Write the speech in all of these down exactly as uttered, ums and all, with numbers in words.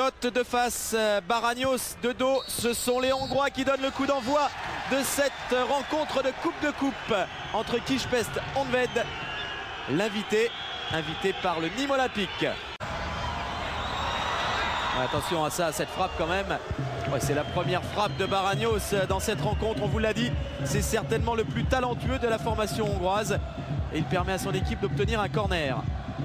Toth de face, Barányos de dos. Ce sont les Hongrois qui donnent le coup d'envoi de cette rencontre de Coupe de Coupe entre Kispest Honvéd, l'invité, invité par le Nîmes Olympique. Attention à ça, à cette frappe quand même. Ouais, c'est la première frappe de Barányos dans cette rencontre, on vous l'a dit. C'est certainement le plus talentueux de la formation hongroise. Et il permet à son équipe d'obtenir un corner.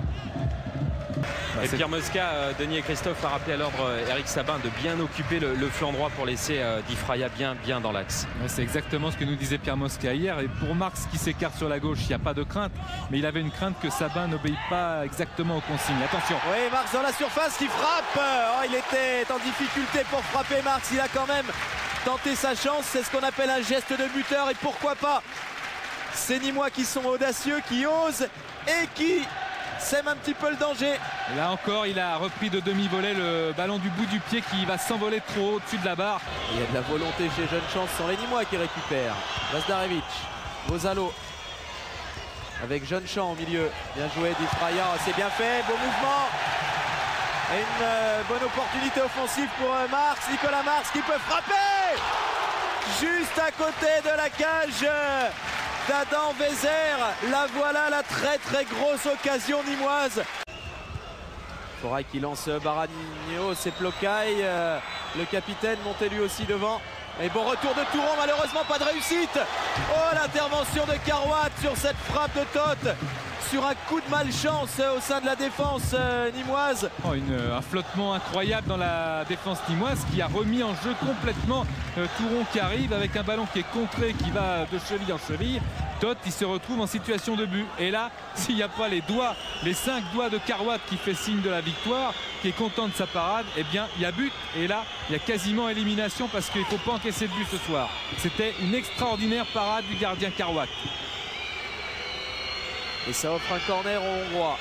Et Pierre Mosca, euh, Denis et Christophe a rappelé à l'ordre euh, Eric Sabin de bien occuper le, le flanc droit pour laisser euh, Di Fraia bien, bien dans l'axe. Ouais, c'est exactement ce que nous disait Pierre Mosca hier. Et pour Marx qui s'écarte sur la gauche, il n'y a pas de crainte. Mais il avait une crainte que Sabin n'obéit pas exactement aux consignes. Attention. Oui, Marx dans la surface qui frappe. Oh, il était en difficulté pour frapper Marx. Il a quand même tenté sa chance. C'est ce qu'on appelle un geste de buteur. Et pourquoi pas ces Nîmois qui sont audacieux, qui osent et qui sème un petit peu le danger. Et là encore, il a repris de demi-volée le ballon du bout du pied qui va s'envoler trop haut au-dessus de la barre. Il y a de la volonté chez Jeune Chance, ce sont les Nîmois qui récupèrent. Lazdarevic, Vozalo avec Jeune Champ au milieu. Bien joué Di Fraia, c'est bien fait, beau mouvement. Et une euh, bonne opportunité offensive pour euh, Marx, Nicolas Marx qui peut frapper juste à côté de la cage euh, d'Adam Vezer. La voilà, la très très grosse occasion nîmoise. Foray qui lance Barányos et Plocaille. Euh, le capitaine monté lui aussi devant. Et bon retour de Touron, malheureusement pas de réussite. Oh, l'intervention de Carwatt sur cette frappe de Toth. Sur un coup de malchance au sein de la défense euh, nîmoise. Oh, une, un flottement incroyable dans la défense nîmoise qui a remis en jeu complètement euh, Touron qui arrive avec un ballon qui est contré, qui va de cheville en cheville. Toth, il se retrouve en situation de but. Et là, s'il n'y a pas les doigts, les cinq doigts de Carwatt qui fait signe de la victoire, qui est content de sa parade, eh bien, il y a but. Et là, il y a quasiment élimination parce qu'il ne faut pas encaisser de but ce soir. C'était une extraordinaire parade du gardien Carwatt. Et ça offre un corner aux Hongrois.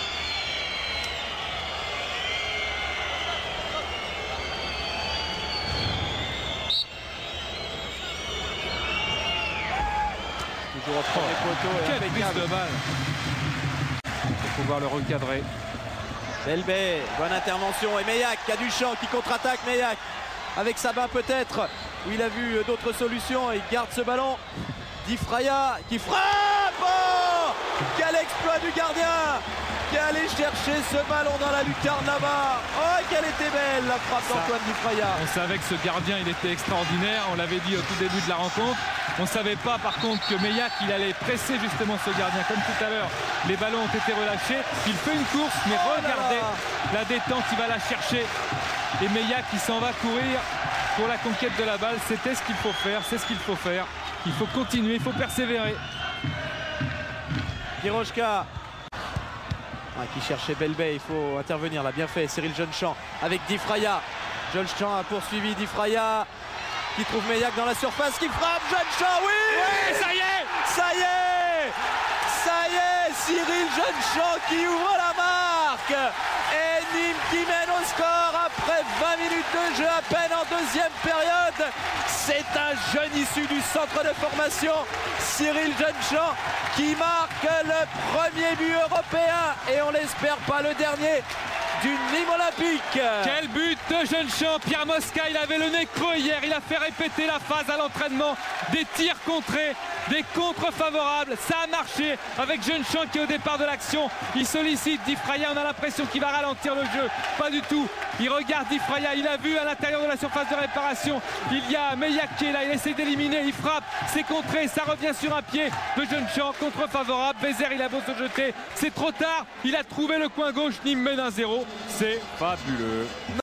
Toujours au premier poteau. Quelle prise de balle. Il faut pouvoir le recadrer. Belbé, bonne intervention. Et Meilhac qui a du champ, qui contre-attaque. Meilhac avec Sabin peut-être, où il a vu d'autres solutions. Il garde ce ballon. Di Fraia qui frappe. Oh, quel exploit du gardien qui est allé chercher ce ballon dans la lucarne là-bas. Oh, quelle était belle la frappe d'Antoine Di Fraia. On savait que ce gardien, il était extraordinaire. On l'avait dit au tout début de la rencontre. On ne savait pas par contre que Meilhac, il allait presser justement ce gardien. Comme tout à l'heure, les ballons ont été relâchés. Il fait une course, mais oh regardez la détente, il va la chercher. Et Meilhac, il s'en va courir pour la conquête de la balle. C'était ce qu'il faut faire, c'est ce qu'il faut faire. Il faut continuer, il faut persévérer. Pirochka ah, qui cherchait Belbé, il faut intervenir là, bien fait. Cyril Jeune-Champ avec Di Fraia. Jeune-Champ a poursuivi Di Fraia qui trouve Meilhac dans la surface, qui frappe. Jeune-Champ, oui, oui, ça y est, ça y est, ça y est, Cyril Jeune-Champ qui ouvre la marque. Et Nîmes qui mène au score après vingt minutes de jeu à peine en deuxième période. C'est un jeune issu du centre de formation, Cyril Jeune-Champ, qui marque le premier but européen et on l'espère pas le dernier du Nîmes Olympique. Quel but de Jeune-Champ. Pierre Mosca, il avait le nez creux hier, il a fait répéter la phase à l'entraînement, des tirs contrés, des contres favorables, ça a marché avec Jeune-Champ qui est au départ de l'action, il sollicite Di Fraia, on a l'impression qu'il va ralentir le jeu, pas du tout, il regarde Di Fraia, il a vu à l'intérieur de la surface de réparation, il y a Meilhac qui est là, il essaie d'éliminer, il frappe, c'est contré, ça revient sur un pied de Jeune-Champ, contre favorable, Vezer il a beau se jeter, c'est trop tard, il a trouvé le coin gauche, Nîmes mène un zéro. C'est fabuleux.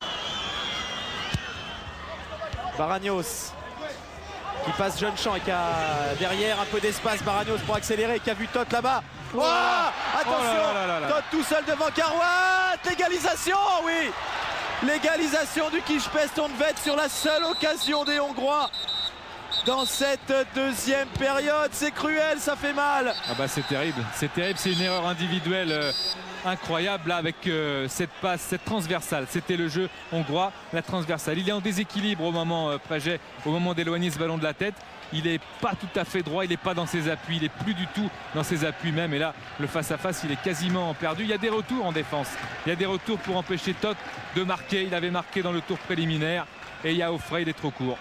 Barányos qui passe Jeune-Champ et qui a derrière un peu d'espace. Barányos pour accélérer, qui a vu Toth là-bas. Oh, attention, oh là là là là. Toth tout seul devant Carwatt. L'égalisation, oui. L'égalisation du Kispest Honvéd sur la seule occasion des Hongrois dans cette deuxième période. C'est cruel, ça fait mal. Ah bah c'est terrible, c'est terrible, c'est une erreur individuelle. Euh... incroyable là avec euh, cette passe, cette transversale. C'était le jeu hongrois, la transversale. Il est en déséquilibre au moment euh, Prejec, au moment d'éloigner ce ballon de la tête. Il n'est pas tout à fait droit, il n'est pas dans ses appuis, il n'est plus du tout dans ses appuis même. Et là, le face-à-face, il est quasiment perdu. Il y a des retours en défense. Il y a des retours pour empêcher Toth de marquer. Il avait marqué dans le tour préliminaire. Et il y a Offray, il est trop court.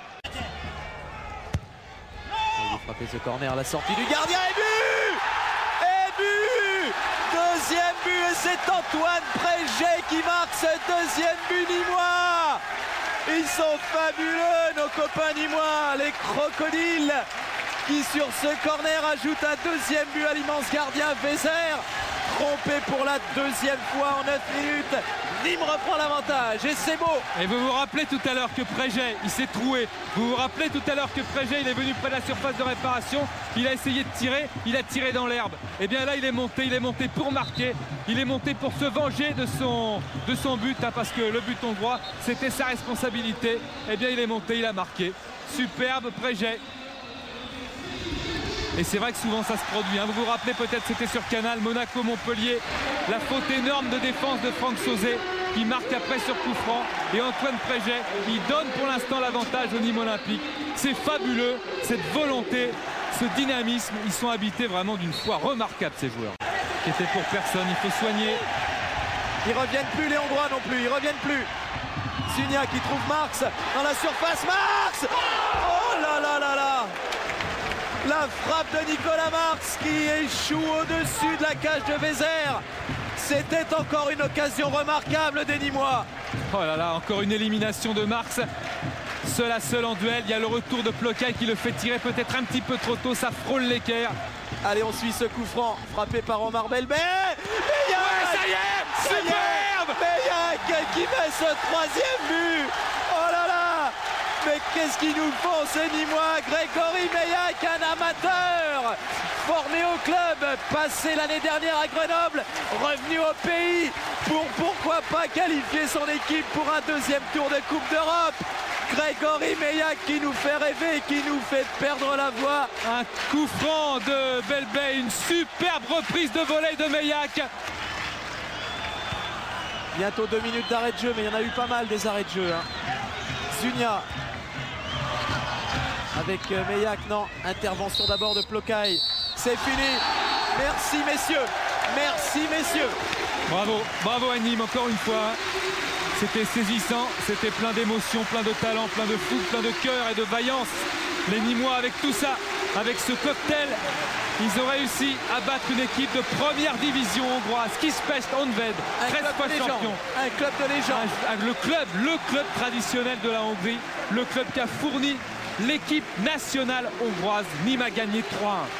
Il va frapper ce corner à la sortie du gardien et but! Et but! Deuxième but et c'est Antoine Prejec qui marque ce deuxième but nîmois! Ils sont fabuleux, nos copains nîmois, les crocodiles, qui sur ce corner ajoutent un deuxième but à l'immense gardien Weser. Trompé pour la deuxième fois en neuf minutes. Nîmes reprend l'avantage et c'est beau. Et vous vous rappelez tout à l'heure que Prejec, il s'est troué. Vous vous rappelez tout à l'heure que Prejec, il est venu près de la surface de réparation. Il a essayé de tirer, il a tiré dans l'herbe. Et bien là, il est monté, il est monté pour marquer. Il est monté pour se venger de son, de son but, hein, parce que le but hongrois, c'était sa responsabilité. Et bien il est monté, il a marqué. Superbe Prejec. Et c'est vrai que souvent ça se produit. Hein. Vous vous rappelez peut-être, c'était sur Canal, Monaco-Montpellier. La faute énorme de défense de Franck Sauzet qui marque après sur coup franc. Et Antoine Prejec, il donne pour l'instant l'avantage au Nîmes Olympique. C'est fabuleux, cette volonté, ce dynamisme. Ils sont habités vraiment d'une foi remarquable, ces joueurs. Qui était pour personne, il faut soigner. Ils reviennent plus, les Hongrois non plus, ils reviennent plus. Sunia qui trouve Marx dans la surface. Marx! Oh là là là là! La frappe de Nicolas Marx qui échoue au-dessus de la cage de Weser. C'était encore une occasion remarquable des Nîmois. Oh là là, encore une élimination de Marx. Seul à seul en duel. Il y a le retour de Plokai qui le fait tirer peut-être un petit peu trop tôt. Ça frôle l'équerre. Allez, on suit ce coup franc frappé par Omar Belbé. Meilhac, ouais, ça y est, superbe Meilhac qui met ce troisième but. Oh là là! Mais qu'est-ce qu'ils nous font ces Nîmois? Grégory Meilhac, un amateur, formé au club, passé l'année dernière à Grenoble, revenu au pays pour pourquoi pas qualifier son équipe pour un deuxième tour de Coupe d'Europe. Grégory Meilhac qui nous fait rêver, qui nous fait perdre la voix. Un coup franc de Belbé, une superbe reprise de volée de Meilhac. Bientôt deux minutes d'arrêt de jeu, mais il y en a eu pas mal des arrêts de jeu. Hein. Zunia. Avec Meilhac, non, intervention d'abord de Plokai. C'est fini. Merci messieurs. Merci messieurs. Bravo, bravo à Nîmes encore une fois. C'était saisissant, c'était plein d'émotions, plein de talent, plein de foot, plein de cœur et de vaillance. Les Nîmois avec tout ça, avec ce cocktail, ils ont réussi à battre une équipe de première division hongroise, Kispest Honvéd, treize fois champion. Un club de légende. Un, un, le club, le club traditionnel de la Hongrie, le club qui a fourni l'équipe nationale hongroise. Nîmes a gagné trois un.